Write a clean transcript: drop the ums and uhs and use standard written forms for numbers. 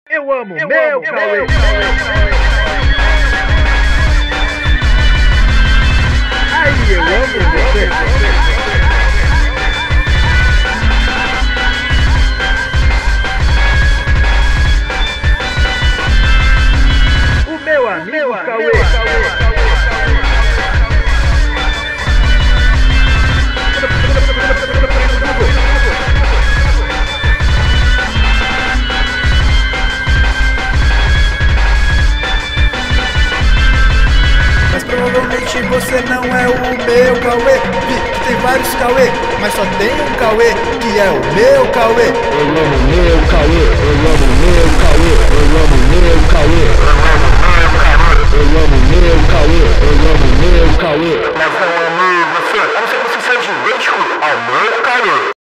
Eu amo meu Cauê. Aí, eu amo você. O meu amigo Cauê. Mas provavelmente você não é o meu Cauê. Vi que tem vários Cauê, mas só tem um Cauê, que é o meu Cauê. Eu amo meu Cauê, eu amo meu Cauê, eu amo meu Cauê, eu amo meu Cauê, eu amo meu Cauê. Mas eu amo você, a não ser que você seja idêntico ao meu Cauê.